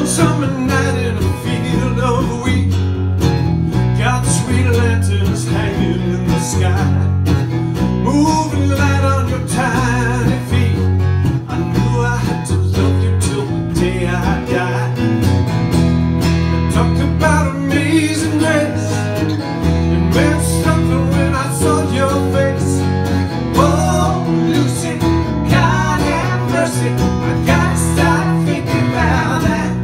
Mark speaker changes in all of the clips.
Speaker 1: One summer night in a field of wheat, got sweet lanterns hanging in the sky, moving light on your tiny feet. I knew I had to love you till the day I died. I talked about amazing grace. It meant something when I saw your face. Oh, Lucy, God have mercy, I gotta stop thinking about that.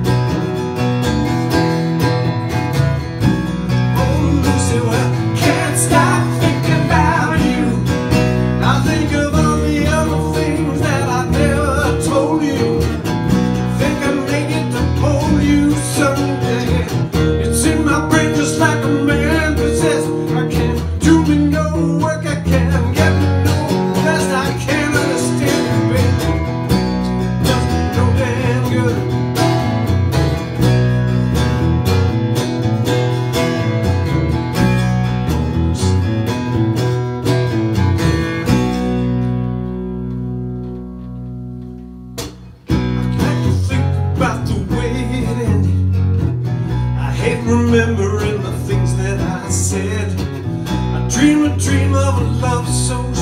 Speaker 1: Oh, Lucy, well, can't stop thinking about you. I think of all the other things that I never told you. Think I make it to hold you someday. It's in my brain just like a man possessed. I can't do me no work, I can't get me no rest. I can't understand you, baby, just no damn good. I'd like to think about the way it ended. I hate remembering the things that I said. I dream a dream of a love so